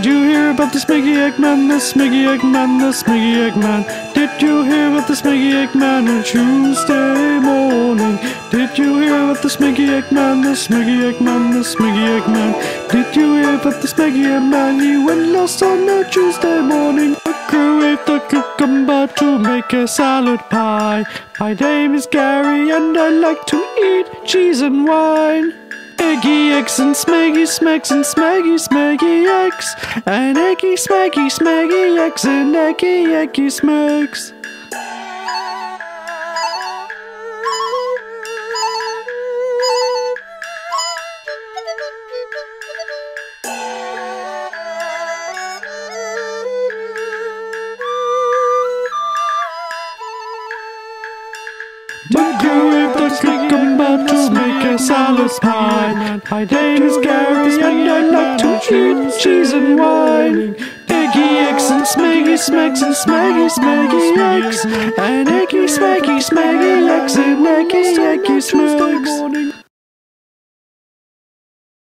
Did you hear about the Smiggy Eggman, the Smiggy Eggman, the Smiggy Eggman? Did you hear about the Smiggy Eggman on Tuesday morning? Did you hear about the Smiggy Eggman, the Smiggy Eggman, the Smiggy Eggman? Did you hear about the Smiggy Eggman? He went lost on a Tuesday morning. Microwave the cucumber to make a salad pie. My name is Gary and I like to eat cheese and wine. Eggy eggs and smeggy smegs and smeggy smeggy eggs. And eggy smeggy smeggy eggs and eggy smegs. Microwave the cucumber to make a salad pie. My name is Gary and I like to eat cheese and wine. Eggy eggs and smeggy smegs and smeggy smeggy eggs. And eggy smeggy smeggy eggs and eggy smegs.